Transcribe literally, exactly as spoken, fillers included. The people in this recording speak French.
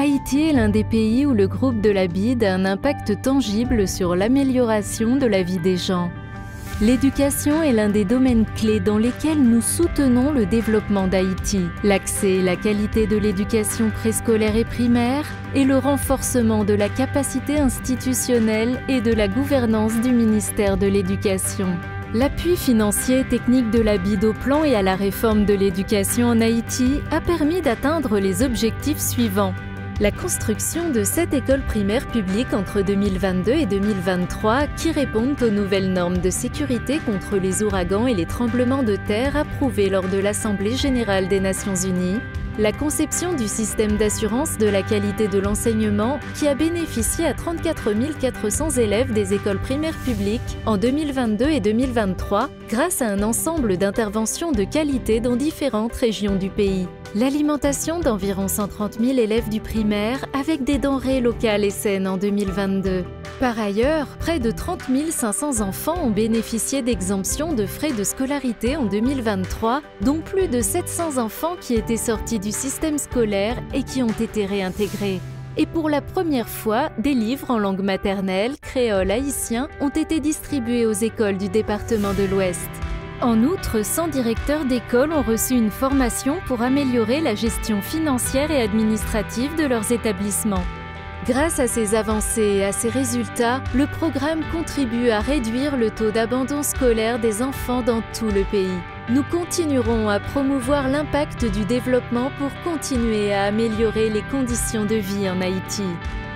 Haïti est l'un des pays où le groupe de la B I D a un impact tangible sur l'amélioration de la vie des gens. L'éducation est l'un des domaines clés dans lesquels nous soutenons le développement d'Haïti. L'accès et la qualité de l'éducation préscolaire et primaire et le renforcement de la capacité institutionnelle et de la gouvernance du ministère de l'Éducation. L'appui financier et technique de la B I D au plan et à la réforme de l'éducation en Haïti a permis d'atteindre les objectifs suivants. La construction de sept écoles primaires publiques entre deux mille vingt-deux et deux mille vingt-trois qui répondent aux nouvelles normes de sécurité contre les ouragans et les tremblements de terre approuvées lors de l'Assemblée générale des Nations unies. La conception du système d'assurance de la qualité de l'enseignement qui a bénéficié à trente-quatre mille quatre cents élèves des écoles primaires publiques en deux mille vingt-deux et deux mille vingt-trois grâce à un ensemble d'interventions de qualité dans différentes régions du pays. L'alimentation d'environ cent trente mille élèves du primaire avec des denrées locales et saines en deux mille vingt-deux. Par ailleurs, près de trente mille cinq cents enfants ont bénéficié d'exemptions de frais de scolarité en deux mille vingt-trois, dont plus de sept cents enfants qui étaient sortis du système scolaire et qui ont été réintégrés. Et pour la première fois, des livres en langue maternelle, créole, haïtien ont été distribués aux écoles du département de l'Ouest. En outre, cent directeurs d'école ont reçu une formation pour améliorer la gestion financière et administrative de leurs établissements. Grâce à ces avancées et à ces résultats, le programme contribue à réduire le taux d'abandon scolaire des enfants dans tout le pays. Nous continuerons à promouvoir l'impact du développement pour continuer à améliorer les conditions de vie en Haïti.